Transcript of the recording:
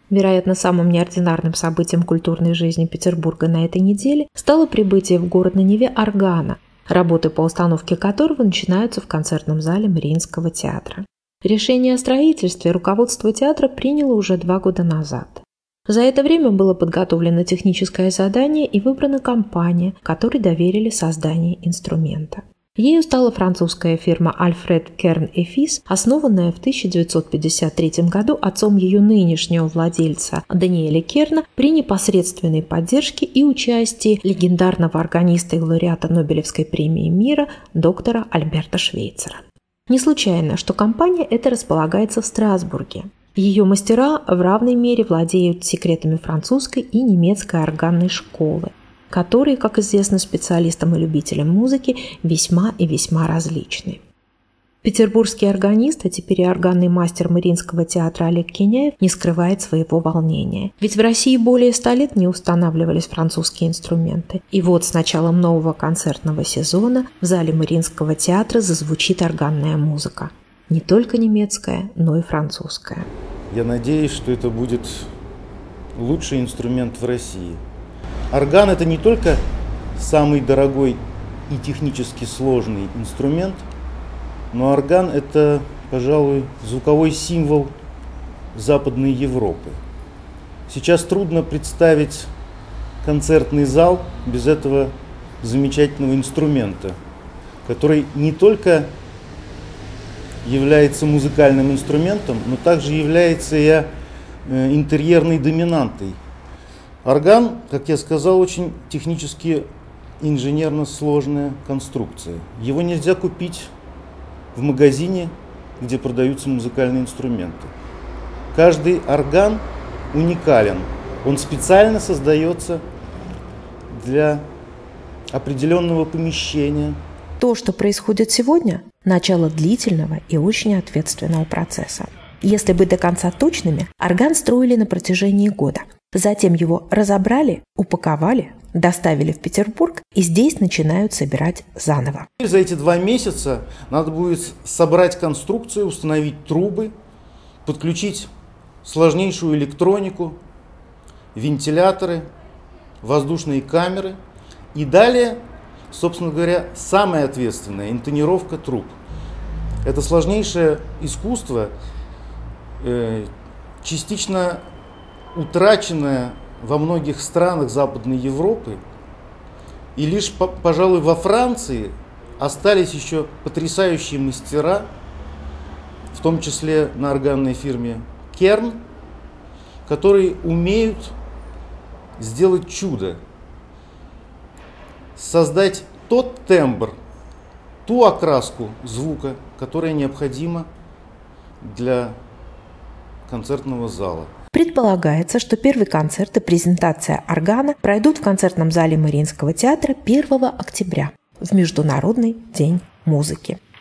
Вероятно, самым неординарным событием культурной жизни Петербурга на этой неделе стало прибытие в город на Неве органа, работы по установке которого начинаются в концертном зале Мариинского театра. Решение о строительстве руководство театра приняло уже 2 года назад. За это время было подготовлено техническое задание и выбрана компания, которой доверили создание инструмента. Ею стала французская фирма Альфред Керн и Фис, основанная в 1953 году отцом ее нынешнего владельца Даниэля Керна при непосредственной поддержке и участии легендарного органиста и лауреата Нобелевской премии мира доктора Альберта Швейцера. Не случайно, что компания эта располагается в Страсбурге. Ее мастера в равной мере владеют секретами французской и немецкой органной школы, которые, как известно специалистам и любителям музыки, весьма и весьма различны. Петербургский органист, а теперь и органный мастер Мариинского театра Олег Киняев не скрывает своего волнения. Ведь в России более 100 лет не устанавливались французские инструменты. И вот с началом нового концертного сезона в зале Мариинского театра зазвучит органная музыка. Не только немецкая, но и французская. Я надеюсь, что это будет лучший инструмент в России. Орган – это не только самый дорогой и технически сложный инструмент, но орган – это, пожалуй, звуковой символ Западной Европы. Сейчас трудно представить концертный зал без этого замечательного инструмента, который не только является музыкальным инструментом, но также является и интерьерной доминантой. Орган, как я сказал, очень технически инженерно сложная конструкция. Его нельзя купить в магазине, где продаются музыкальные инструменты. Каждый орган уникален. Он специально создается для определенного помещения. То, что происходит сегодня – начало длительного и очень ответственного процесса. Если быть до конца точными, орган строили на протяжении года. Затем его разобрали, упаковали, доставили в Петербург и здесь начинают собирать заново. За эти 2 месяца надо будет собрать конструкцию, установить трубы, подключить сложнейшую электронику, вентиляторы, воздушные камеры и далее, собственно говоря, самое ответственное – интонировка труб. Это сложнейшее искусство, частично утраченное во многих странах Западной Европы, и лишь, пожалуй, во Франции остались еще потрясающие мастера, в том числе на органной фирме Керн, которые умеют сделать чудо, создать тот тембр, ту окраску звука, которая необходима для концертного зала. Предполагается, что первый концерт и презентация органа пройдут в концертном зале Мариинского театра 1 октября, в Международный день музыки.